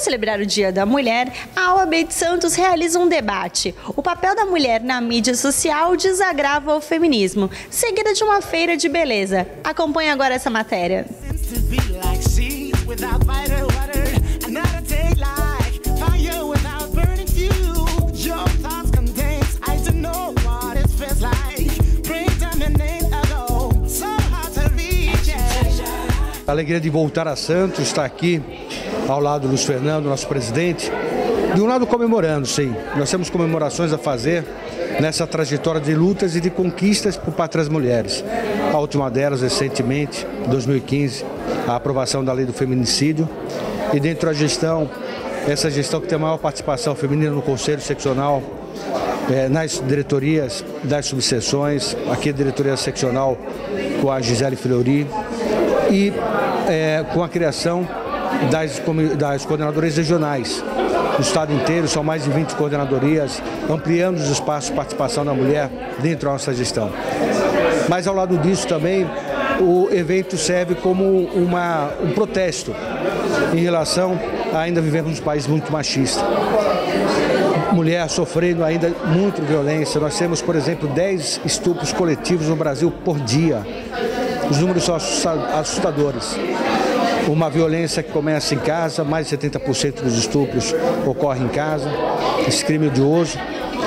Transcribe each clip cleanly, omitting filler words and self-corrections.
celebrar o Dia da Mulher, a OAB de Santos realiza um debate. O papel da mulher na mídia social desagrava o feminismo, seguida de uma feira de beleza. Acompanhe agora essa matéria. A alegria de voltar a Santos, estar aqui ao lado do Luiz Fernando, nosso presidente. De um lado comemorando, sim. Nós temos comemorações a fazer nessa trajetória de lutas e de conquistas por parte das mulheres. A última delas, recentemente, em 2015, a aprovação da lei do feminicídio. E dentro da gestão, essa gestão que tem a maior participação feminina no Conselho Seccional, nas diretorias das subseções, aqui a diretoria seccional com a Gisele Filori, e com a criação das coordenadorias regionais. No estado inteiro são mais de 20 coordenadorias, ampliando os espaços de participação da mulher dentro da nossa gestão. Mas ao lado disso também, o evento serve como um protesto em relação a ainda vivemos num país muito machista. Mulher sofrendo ainda muito violência. Nós temos, por exemplo, 10 estupros coletivos no Brasil por dia. Os números são assustadores. Uma violência que começa em casa, mais de 70% dos estupros ocorrem em casa, esse crime odioso,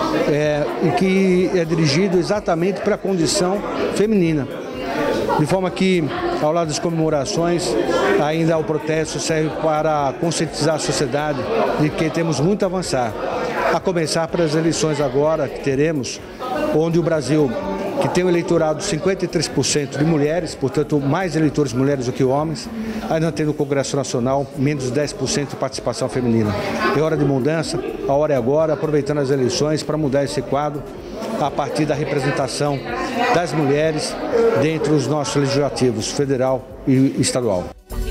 e que é dirigido exatamente para a condição feminina. De forma que, ao lado das comemorações, ainda o protesto serve para conscientizar a sociedade de que temos muito a avançar. A começar pelas eleições agora que teremos, onde o Brasil, que tem um eleitorado 53% de mulheres, portanto mais eleitores mulheres do que homens, ainda tem no Congresso Nacional menos de 10% de participação feminina. É hora de mudança, a hora é agora, aproveitando as eleições para mudar esse quadro a partir da representação das mulheres dentro dos nossos legislativos, federal e estadual.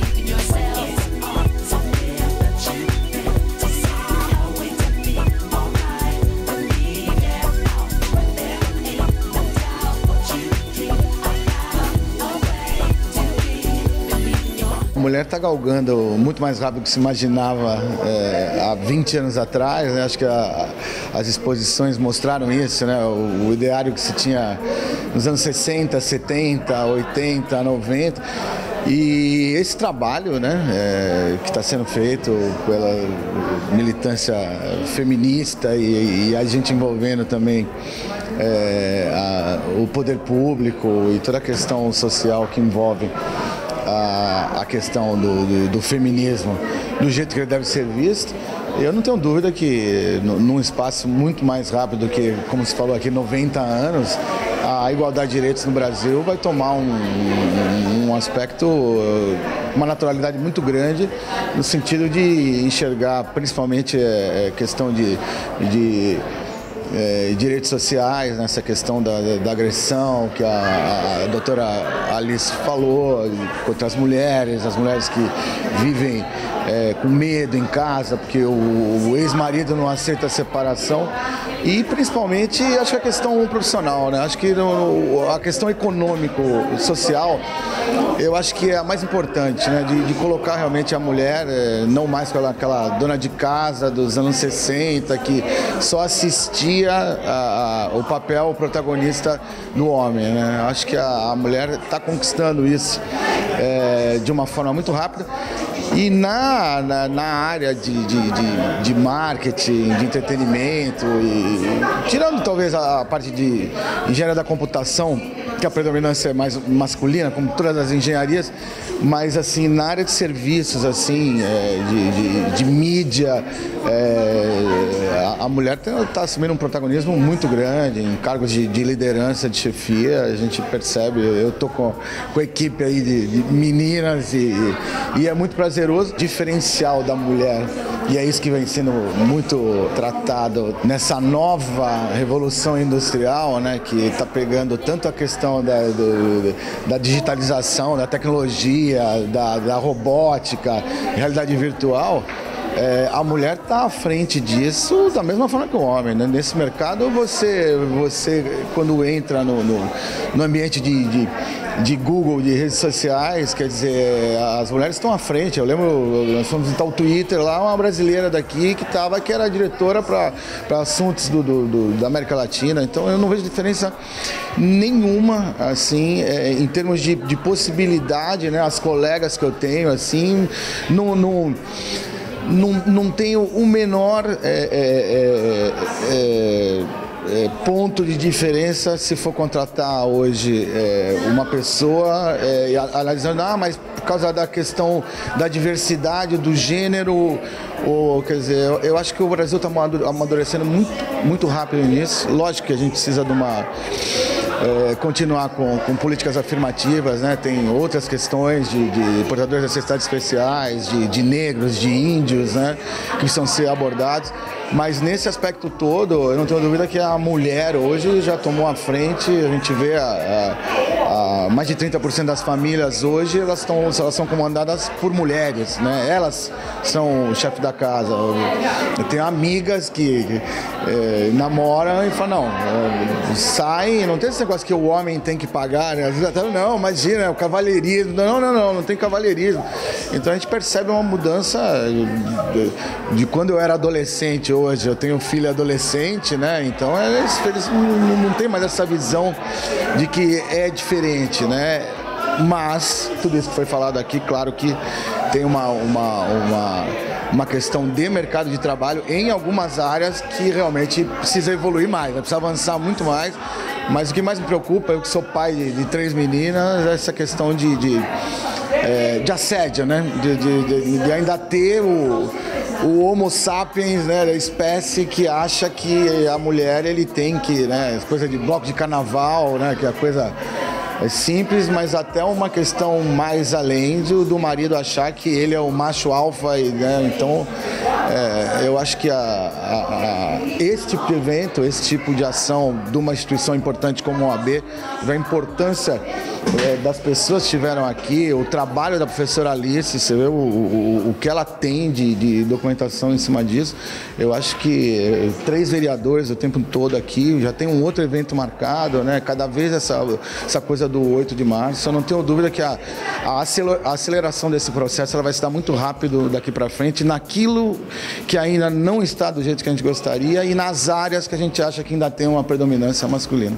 A mulher está galgando muito mais rápido do que se imaginava há 20 anos atrás, né? Acho que as exposições mostraram isso, né? O ideário que se tinha nos anos 60, 70, 80, 90. E esse trabalho, né, que está sendo feito pela militância feminista e a gente envolvendo também o poder público e toda a questão social que envolve a questão do feminismo do jeito que ele deve ser visto, eu não tenho dúvida que num espaço muito mais rápido do que, como se falou aqui, 90 anos, a igualdade de direitos no Brasil vai tomar um aspecto, uma naturalidade muito grande, no sentido de enxergar principalmente questão de direitos sociais, nessa questão da agressão que a doutora Alice falou, contra as mulheres que vivem com medo em casa, porque o ex-marido não aceita a separação. E principalmente, acho que a questão profissional, né? Acho que a questão econômico-social, eu acho que é a mais importante, né? De colocar realmente a mulher, não mais aquela dona de casa dos anos 60, que só assistia o papel protagonista do homem, né? Acho que a mulher está conquistando isso de uma forma muito rápida. E na área de marketing, de entretenimento, tirando talvez a parte de engenharia da computação, que a predominância é mais masculina, como todas as engenharias, mas assim, na área de serviços, assim, de mídia, a mulher está assumindo um protagonismo muito grande, em cargos de liderança, de chefia, a gente percebe, eu estou com a equipe aí de meninas e é muito prazeroso, diferencial da mulher, e é isso que vem sendo muito tratado nessa nova revolução industrial, né, que está pegando tanto a questão da digitalização, da tecnologia, da robótica, realidade virtual, a mulher está à frente disso da mesma forma que o homem, né? Nesse mercado, você quando entra no ambiente de Google, de redes sociais, quer dizer, as mulheres estão à frente. Eu lembro, nós fomos visitar o Twitter lá, uma brasileira daqui que era diretora para assuntos da América Latina. Então eu não vejo diferença nenhuma, assim, em termos de possibilidade, né? As colegas que eu tenho, assim, não tenho o menor ponto de diferença se for contratar hoje uma pessoa analisando, mas por causa da questão da diversidade, do gênero, quer dizer, eu acho que o Brasil está amadurecendo muito rápido nisso. Lógico que a gente precisa de continuar com políticas afirmativas, né? Tem outras questões de portadores de necessidades especiais, de negros, de índios, né? Que precisam ser abordados. Mas nesse aspecto todo, eu não tenho dúvida que a mulher hoje já tomou a frente. A gente vê mais de 30% das famílias hoje, elas são comandadas por mulheres, né? Elas são o chefe da casa. Eu tenho amigas que namoram e falam, não, saem, não tem esse negócio que o homem tem que pagar, né? Às vezes até, não, imagina, o cavalheirismo, não tem cavalheirismo. Então a gente percebe uma mudança de quando eu era adolescente. Hoje eu tenho filho adolescente, né? Então eles não tem mais essa visão de que é diferente, né? Mas tudo isso que foi falado aqui, claro que tem uma questão de mercado de trabalho em algumas áreas que realmente precisa evoluir mais, precisa avançar muito mais. Mas o que mais me preocupa, eu que sou pai de 3 meninas, é essa questão de assédio, né? De ainda ter o Homo sapiens, né, da espécie que acha que a mulher ele tem que, né, coisa de bloco de carnaval, né, que a coisa é simples, mas até uma questão mais além do marido achar que ele é o macho alfa, né, então eu acho que esse tipo de evento, esse tipo de ação de uma instituição importante como a OAB, a importância das pessoas que estiveram aqui, o trabalho da professora Alice, você vê o que ela tem de documentação em cima disso. Eu acho que 3 vereadores o tempo todo aqui, já tem um outro evento marcado, né? Cada vez essa coisa do 8 de março, eu não tenho dúvida que a aceleração desse processo ela vai se dar muito rápido daqui para frente, naquilo que ainda não está do jeito que a gente gostaria e nas áreas que a gente acha que ainda tem uma predominância masculina.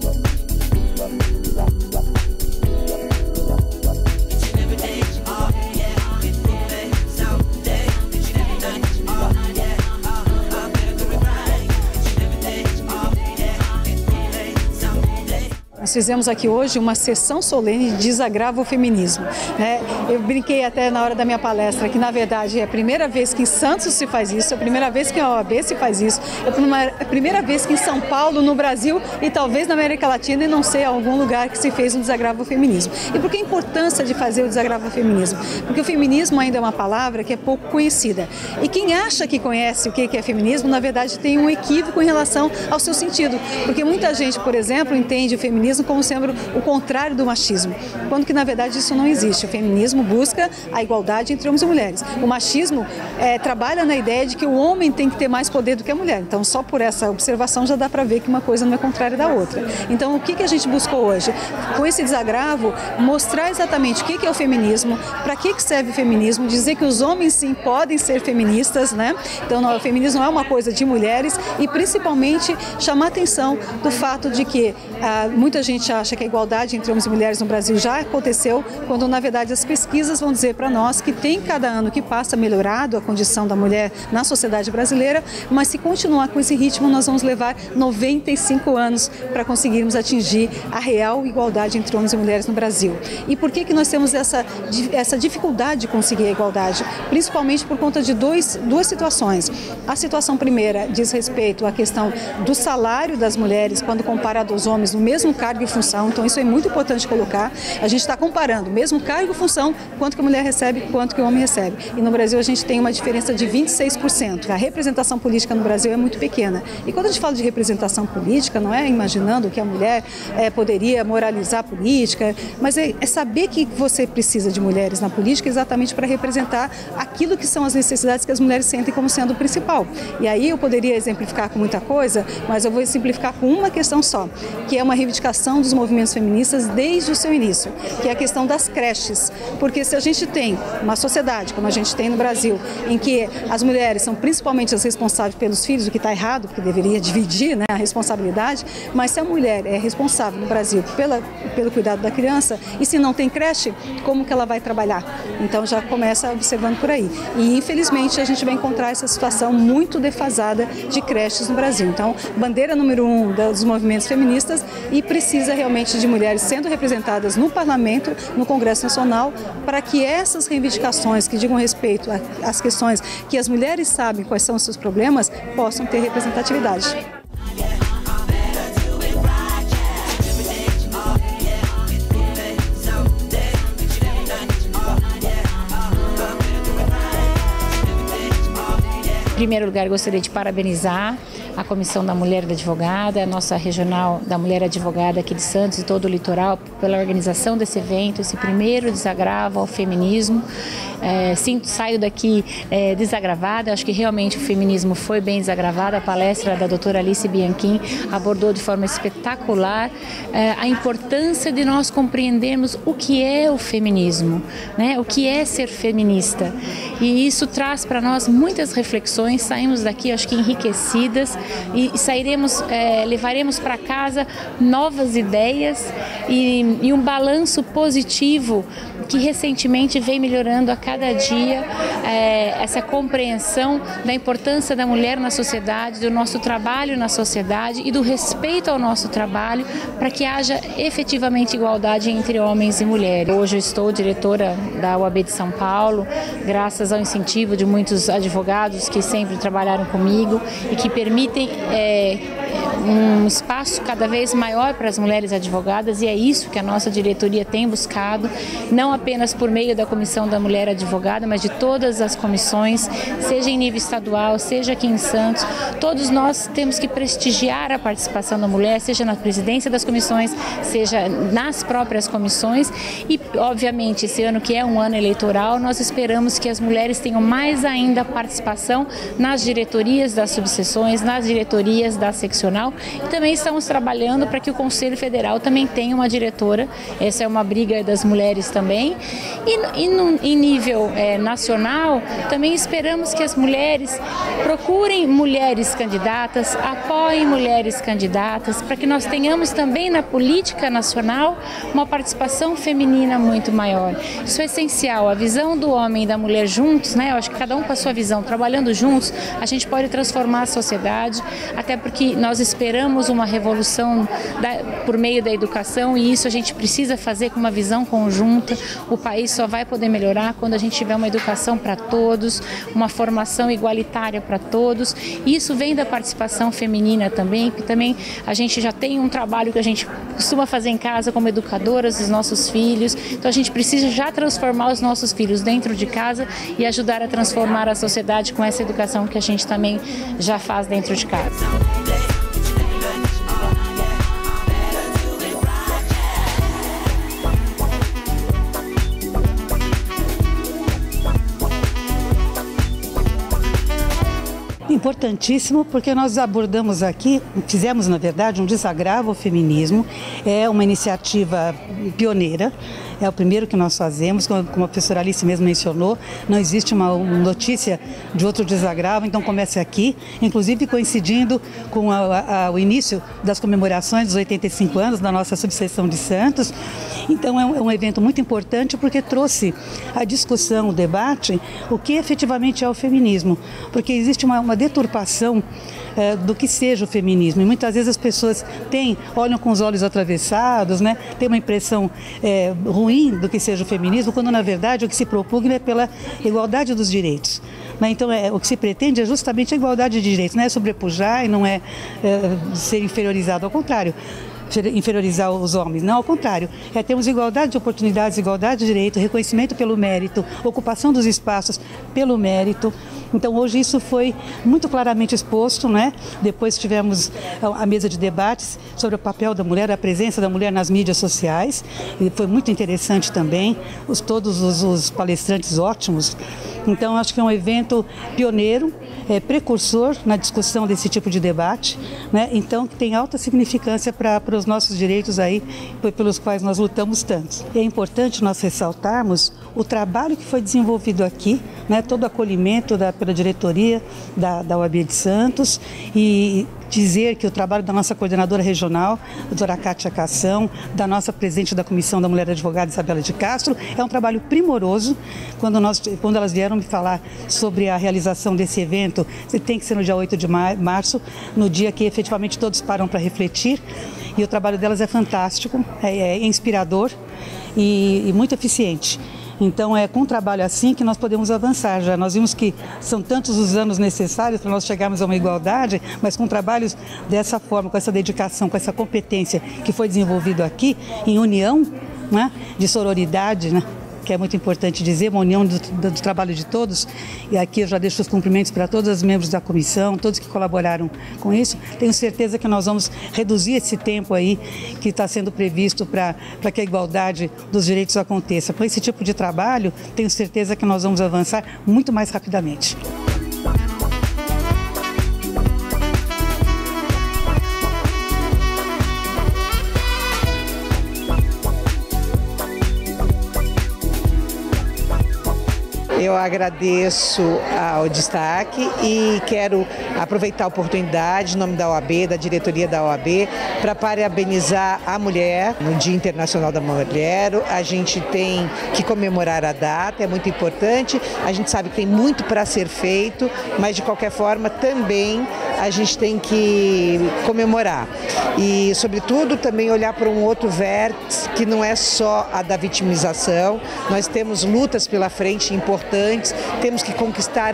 Nós fizemos aqui hoje uma sessão solene de desagravo ao feminismo, né? Eu brinquei até na hora da minha palestra que, na verdade, é a primeira vez que em Santos se faz isso, é a primeira vez que a OAB se faz isso, é a primeira vez que em São Paulo, no Brasil e talvez na América Latina, e não sei algum lugar que se fez um desagravo ao feminismo. E por que a importância de fazer o desagravo ao feminismo? Porque o feminismo ainda é uma palavra que é pouco conhecida. E quem acha que conhece o que é feminismo, na verdade, tem um equívoco em relação ao seu sentido. Porque muita gente, por exemplo, entende o feminismo como sendo o contrário do machismo, quando que na verdade isso não existe. O feminismo busca a igualdade entre homens e mulheres. O machismo trabalha na ideia de que o homem tem que ter mais poder do que a mulher. Então só por essa observação já dá para ver que uma coisa não é contrária da outra. Então o que a gente buscou hoje? Com esse desagravo, mostrar exatamente o que é o feminismo, para que serve o feminismo, dizer que os homens sim podem ser feministas, né? Então o feminismo não é uma coisa de mulheres e principalmente chamar a atenção do fato de que muita gente acha que a igualdade entre homens e mulheres no Brasil já aconteceu, quando na verdade as pesquisas vão dizer para nós que tem cada ano que passa melhorado a condição da mulher na sociedade brasileira, mas se continuar com esse ritmo nós vamos levar 95 anos para conseguirmos atingir a real igualdade entre homens e mulheres no Brasil. E por que nós temos essa dificuldade de conseguir a igualdade? Principalmente por conta de duas situações. A situação primeira diz respeito à questão do salário das mulheres quando comparado aos homens no mesmo cargo cargo e função, então isso é muito importante colocar. A gente está comparando, mesmo cargo e função, quanto que a mulher recebe, quanto que o homem recebe. E no Brasil a gente tem uma diferença de 26%. A representação política no Brasil é muito pequena. E quando a gente fala de representação política, não é imaginando que a mulher poderia moralizar a política, mas é saber que você precisa de mulheres na política exatamente para representar aquilo que são as necessidades que as mulheres sentem como sendo o principal. E aí eu poderia exemplificar com muita coisa, mas eu vou simplificar com uma questão só, que é uma reivindicação dos movimentos feministas desde o seu início, que é a questão das creches. Porque se a gente tem uma sociedade, como a gente tem no Brasil, em que as mulheres são principalmente as responsáveis pelos filhos, o que está errado, porque deveria dividir, né, a responsabilidade, mas se a mulher é responsável no Brasil pelo cuidado da criança, e se não tem creche, como que ela vai trabalhar? Então já começa observando por aí. E infelizmente a gente vai encontrar essa situação muito defasada de creches no Brasil. Então, bandeira número 1 dos movimentos feministas, e precisa realmente de mulheres sendo representadas no Parlamento, no Congresso Nacional, para que essas reivindicações que digam respeito às questões que as mulheres sabem quais são os seus problemas, possam ter representatividade. Em primeiro lugar, gostaria de parabenizar a Comissão da Mulher Advogada, a nossa regional da Mulher Advogada aqui de Santos e todo o litoral, pela organização desse evento, esse primeiro desagravo ao feminismo. Saio daqui desagravada, acho que realmente o feminismo foi bem desagravado. A palestra da doutora Alice Bianchim abordou de forma espetacular a importância de nós compreendermos o que é o feminismo, né? O que é ser feminista. E isso traz para nós muitas reflexões, saímos daqui acho que enriquecidas e levaremos para casa novas ideias e um balanço positivo que recentemente vem melhorando a cada dia, essa compreensão da importância da mulher na sociedade, do nosso trabalho na sociedade e do respeito ao nosso trabalho para que haja efetivamente igualdade entre homens e mulheres. Hoje eu estou diretora da UAB de São Paulo, graças ao incentivo de muitos advogados que sempre trabalharam comigo e que permitem um espaço cada vez maior para as mulheres advogadas, e é isso que a nossa diretoria tem buscado, não apenas por meio da Comissão da Mulher Advogada, mas de todas as comissões, seja em nível estadual, seja aqui em Santos. Todos nós temos que prestigiar a participação da mulher, seja na presidência das comissões, seja nas próprias comissões, e obviamente esse ano que é um ano eleitoral, nós esperamos que as mulheres tenham mais ainda participação nas diretorias das subseções, nas diretorias da seccional, e também estamos trabalhando para que o Conselho Federal também tenha uma diretora. Essa é uma briga das mulheres também. Em nível nacional, também esperamos que as mulheres procurem mulheres candidatas, apoiem mulheres candidatas, para que nós tenhamos também na política nacional uma participação feminina muito maior. Isso é essencial. A visão do homem e da mulher juntos, né? Eu acho que cada um com a sua visão, trabalhando juntos, a gente pode transformar a sociedade, até porque nós esperamos uma revolução por meio da educação, e isso a gente precisa fazer com uma visão conjunta. O país só vai poder melhorar quando a gente tiver uma educação para todos, uma formação igualitária para todos. E isso vem da participação feminina também, que também a gente já tem um trabalho que a gente costuma fazer em casa como educadoras dos nossos filhos. Então a gente precisa já transformar os nossos filhos dentro de casa e ajudar a transformar a sociedade com essa educação que a gente também já faz dentro de casa. Importantíssimo, porque nós abordamos aqui, fizemos na verdade um desagravo ao feminismo, é uma iniciativa pioneira, é o primeiro que nós fazemos, como a professora Alice mesmo mencionou, não existe uma notícia de outro desagravo, então começa aqui, inclusive coincidindo com o início das comemorações dos 85 anos da nossa subseção de Santos. Então é um evento muito importante porque trouxe a discussão, o debate, o que efetivamente é o feminismo, porque existe uma deturpação do que seja o feminismo, e muitas vezes as pessoas olham com os olhos atravessados, né? Tem uma impressão ruim do que seja o feminismo, quando na verdade o que se propugna é pela igualdade dos direitos, né? Então o que se pretende é justamente a igualdade de direitos, não é sobrepujar e não é ser inferiorizado, ao contrário. inferiorizar os homens. Não, ao contrário. Temos igualdade de oportunidades, igualdade de direito, reconhecimento pelo mérito, ocupação dos espaços pelo mérito. Então, hoje isso foi muito claramente exposto, né? Depois tivemos a mesa de debates sobre o papel da mulher, a presença da mulher nas mídias sociais. E foi muito interessante também, todos os palestrantes ótimos. Então, acho que é um evento pioneiro, precursor na discussão desse tipo de debate, né? Então, que tem alta significância para os nossos direitos aí, pelos quais nós lutamos tanto. E é importante nós ressaltarmos o trabalho que foi desenvolvido aqui, né? Todo o acolhimento pela diretoria da OAB de Santos, e dizer que o trabalho da nossa coordenadora regional, a doutora Kátia Cação, da nossa presidente da Comissão da Mulher Advogada, Isabela de Castro, é um trabalho primoroso. Quando elas vieram me falar sobre a realização desse evento, tem que ser no dia 8 de março, no dia que efetivamente todos param para refletir, e o trabalho delas é fantástico, é inspirador e muito eficiente. Então, é com um trabalho assim que nós podemos avançar já. Nós vimos que são tantos os anos necessários para nós chegarmos a uma igualdade, mas com trabalhos dessa forma, com essa dedicação, com essa competência que foi desenvolvido aqui, em união, né, de sororidade, né, que é muito importante dizer, uma união do trabalho de todos. E aqui eu já deixo os cumprimentos para todos os membros da comissão, todos que colaboraram com isso. Tenho certeza que nós vamos reduzir esse tempo aí que está sendo previsto para que a igualdade dos direitos aconteça. Com esse tipo de trabalho, tenho certeza que nós vamos avançar muito mais rapidamente. Eu agradeço ao destaque e quero aproveitar a oportunidade, em nome da OAB, da diretoria da OAB, para parabenizar a mulher no Dia Internacional da Mulher. A gente tem que comemorar a data, é muito importante. A gente sabe que tem muito para ser feito, mas de qualquer forma também a gente tem que comemorar. E, sobretudo, também olhar para um outro vértice, que não é só a da vitimização. Nós temos lutas pela frente importantes, temos que conquistar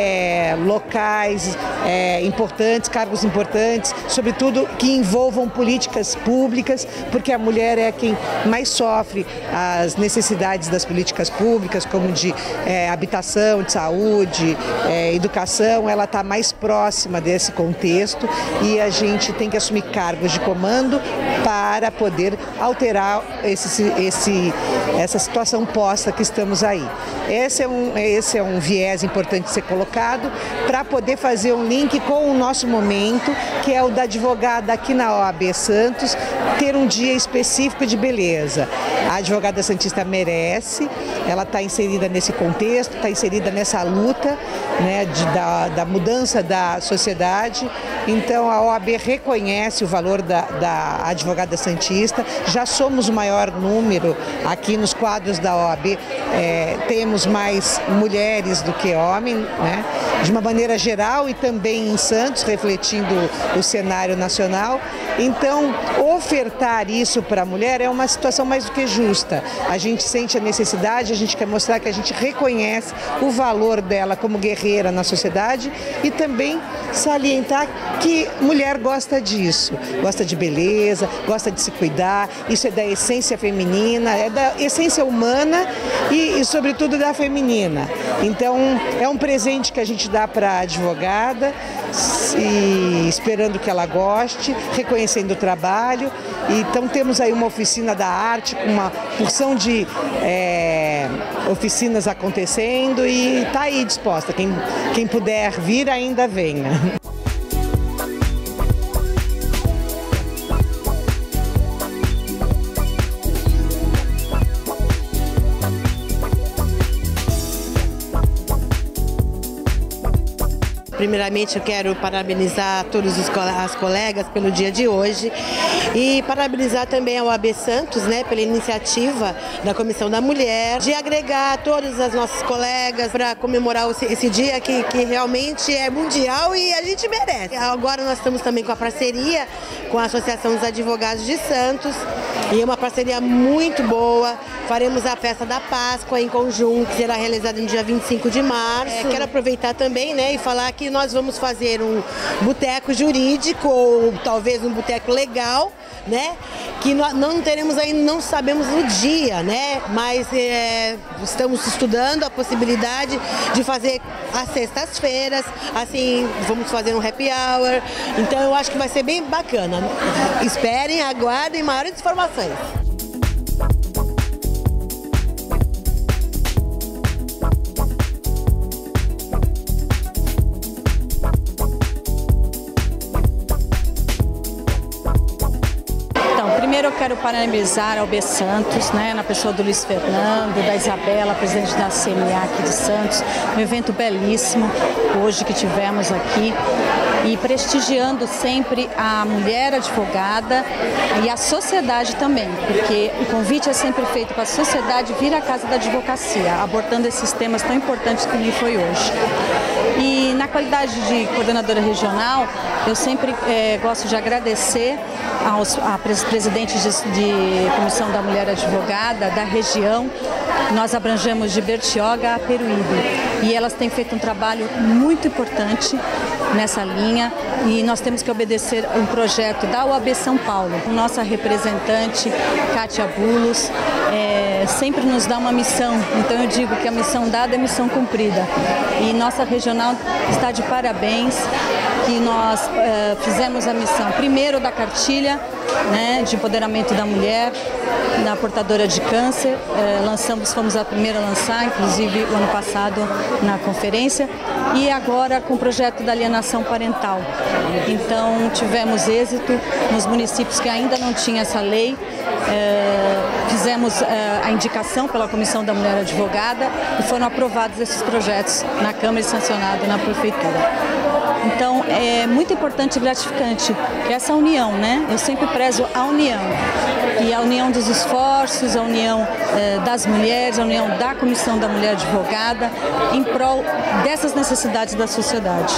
locais importantes, cargos importantes, sobretudo que envolvam políticas públicas, porque a mulher é quem mais sofre as necessidades das políticas públicas, como de habitação, de saúde, educação. Ela está mais próxima desse contexto e a gente tem que assumir cargos de comando para poder alterar essa situação posta que estamos aí. Esse é um viés importante de ser colocado para poder fazer um link com o nosso momento, que é o da advogada aqui na OAB Santos, ter um dia específico de beleza. A advogada santista merece, ela está inserida nesse contexto, está inserida nessa luta, né, da mudança da sociedade. Então a OAB reconhece o valor da advogada santista. Já somos o maior número aqui nos quadros da OAB, temos mais mulheres do que homens, né, de uma maneira geral, e também em Santos, refletindo o cenário nacional. Então, ofertar isso para a mulher é uma situação mais do que justa. A gente sente a necessidade, a gente quer mostrar que a gente reconhece o valor dela como guerreira na sociedade e também salientar que mulher gosta disso, gosta de beleza, gosta de se cuidar. Isso é da essência feminina, é da essência humana e sobretudo, da feminina. Então, é um presente que a gente dá para a advogada, e esperando que ela goste, reconhecendo o trabalho. Então temos aí uma oficina da arte, com uma porção de oficinas acontecendo, e está aí disposta. Quem puder vir, ainda venha. Primeiramente, eu quero parabenizar todos as colegas pelo dia de hoje e parabenizar também a OAB Santos, né, pela iniciativa da Comissão da Mulher de agregar todas as nossas colegas para comemorar esse dia que realmente é mundial e a gente merece. Agora nós estamos também com a parceria com a Associação dos Advogados de Santos, e é uma parceria muito boa. Faremos a festa da Páscoa em conjunto, que será realizada no dia 25 de março. Quero aproveitar também, né, e falar que nós vamos fazer um boteco jurídico, ou talvez um boteco legal, né, que nós não teremos ainda, não sabemos o dia, né, mas estamos estudando a possibilidade de fazer às sextas-feiras, assim, vamos fazer um happy hour, então eu acho que vai ser bem bacana. Esperem, aguardem maiores informações. Primeiro eu quero parabenizar a OAB Santos, né, na pessoa do Luiz Fernando, da Isabela, presidente da CMA aqui de Santos, um evento belíssimo hoje que tivemos aqui e prestigiando sempre a mulher advogada e a sociedade também, porque o convite é sempre feito para a sociedade vir à Casa da Advocacia, abordando esses temas tão importantes que nem foi hoje. E na qualidade de coordenadora regional, eu sempre gosto de agradecer aos presidentes de Comissão da Mulher Advogada da região. Nós abrangemos de Bertioga a Peruíbe e elas têm feito um trabalho muito importante nessa linha e nós temos que obedecer um projeto da OAB São Paulo. Nossa representante, Kátia Bulos, sempre nos dá uma missão, então eu digo que a missão dada é missão cumprida. E nossa regional está de parabéns, que nós fizemos a missão primeiro da cartilha, né, de empoderamento da mulher, da portadora de câncer, fomos a primeira a lançar, inclusive o ano passado na conferência, e agora com o projeto da alienação parental. Então tivemos êxito nos municípios que ainda não tinham essa lei, fizemos a indicação pela Comissão da Mulher Advogada e foram aprovados esses projetos na Câmara e sancionados na Prefeitura. Então, é muito importante e gratificante que essa união, né? Eu sempre prezo a união. E a união dos esforços, a união das mulheres, a união da Comissão da Mulher Advogada, em prol dessas necessidades da sociedade.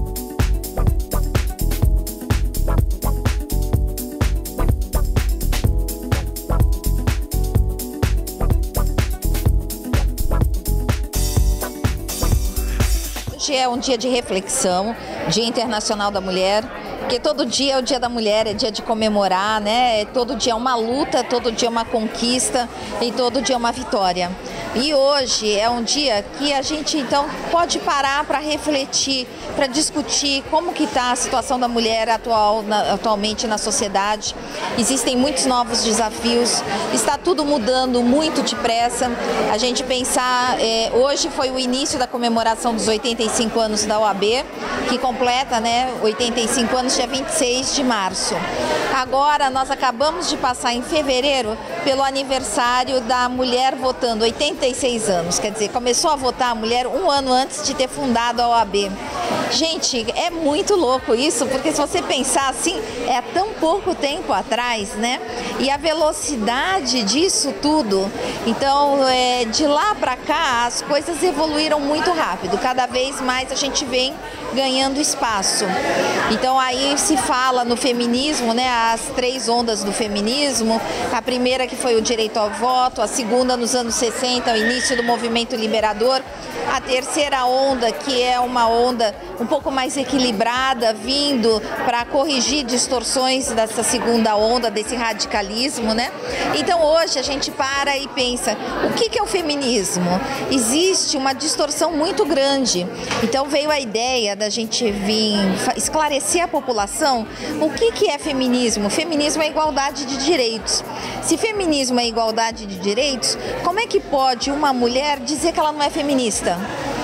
Hoje é um dia de reflexão, Dia Internacional da Mulher, porque todo dia é o Dia da Mulher, é dia de comemorar, né? Todo dia é uma luta, todo dia é uma conquista e todo dia é uma vitória. E hoje é um dia que a gente então pode parar para refletir, para discutir como que está a situação da mulher atualmente na sociedade. Existem muitos novos desafios, está tudo mudando muito depressa. A gente pensar, hoje foi o início da comemoração dos 85 anos da OAB, que completa, né, 85 anos dia 26 de março. Agora nós acabamos de passar em fevereiro pelo aniversário da mulher votando, 86 anos, quer dizer, começou a votar a mulher um ano antes de ter fundado a OAB. Gente, é muito louco isso, porque se você pensar assim, é tão pouco tempo atrás, né? E a velocidade disso tudo, então de lá para cá as coisas evoluíram muito rápido, cada vez mais a gente vem ganhando espaço. Então aí se fala no feminismo, né, as 3 ondas do feminismo, a primeira que foi o direito ao voto, a segunda nos anos 60, o início do movimento liberador, a terceira onda, que é uma onda um pouco mais equilibrada, vindo para corrigir distorções dessa segunda onda, desse radicalismo, né? Então hoje a gente para e pensa, o que é o feminismo? Existe uma distorção muito grande. Então veio a ideia da gente vir esclarecer a população o que é feminismo. Feminismo é igualdade de direitos. Se feminismo é igualdade de direitos, como é que pode uma mulher dizer que ela não é feminista?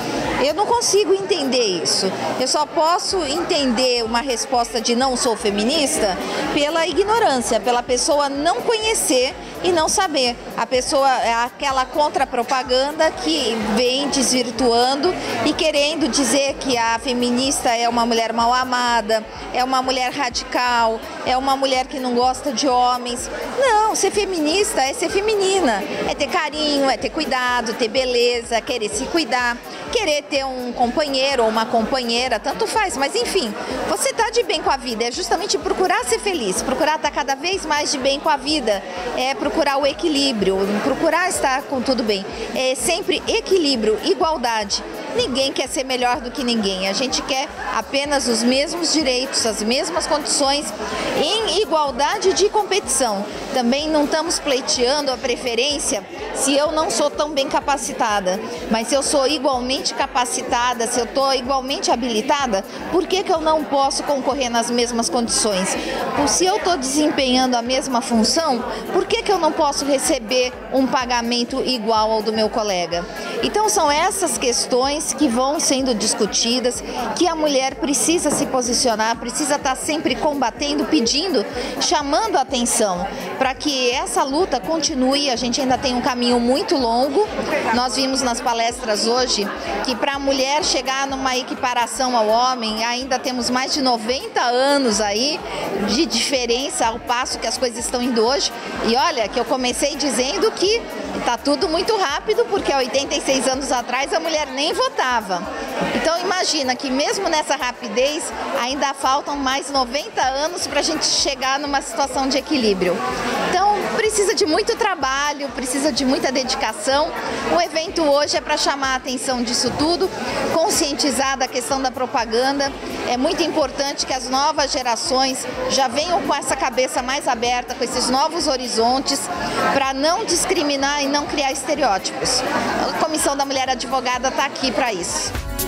Eu não consigo entender isso. Eu só posso entender uma resposta de não sou feminista pela ignorância, pela pessoa não conhecer e não saber. A pessoa é aquela contra-propaganda que vem desvirtuando e querendo dizer que a feminista é uma mulher mal amada, é uma mulher radical, é uma mulher que não gosta de homens. Não, ser feminista é ser feminina, é ter carinho, é ter cuidado, ter beleza, querer se cuidar, querer ter um companheiro ou uma companheira, tanto faz, mas enfim, você tá de bem com a vida, é justamente procurar ser feliz, procurar estar cada vez mais de bem com a vida, é procurar o equilíbrio, procurar estar com tudo bem, é sempre equilíbrio, igualdade. Ninguém quer ser melhor do que ninguém, a gente quer apenas os mesmos direitos, as mesmas condições em igualdade de competição. Também não estamos pleiteando a preferência se eu não sou tão bem capacitada, mas se eu sou igualmente capacitada, se eu estou igualmente habilitada, por que eu não posso concorrer nas mesmas condições? Se eu estou desempenhando a mesma função, por que eu não posso receber um pagamento igual ao do meu colega? Então são essas questões que vão sendo discutidas, que a mulher precisa se posicionar, precisa estar sempre combatendo, pedindo, chamando a atenção para que essa luta continue. A gente ainda tem um caminho muito longo. Nós vimos nas palestras hoje que para a mulher chegar numa equiparação ao homem, ainda temos mais de 90 anos aí de diferença ao passo que as coisas estão indo hoje. E olha, que eu comecei dizendo que está tudo muito rápido, porque há 86 anos atrás a mulher nem votava. Então imagina que mesmo nessa rapidez ainda faltam mais 90 anos para a gente chegar numa situação de equilíbrio. Então precisa de muito trabalho, precisa de muita dedicação. O evento hoje é para chamar a atenção disso tudo, conscientizar da questão da propaganda. É muito importante que as novas gerações já venham com essa cabeça mais aberta, com esses novos horizontes, para não discriminar e não criar estereótipos. A Comissão da Mulher Advogada está aqui para isso.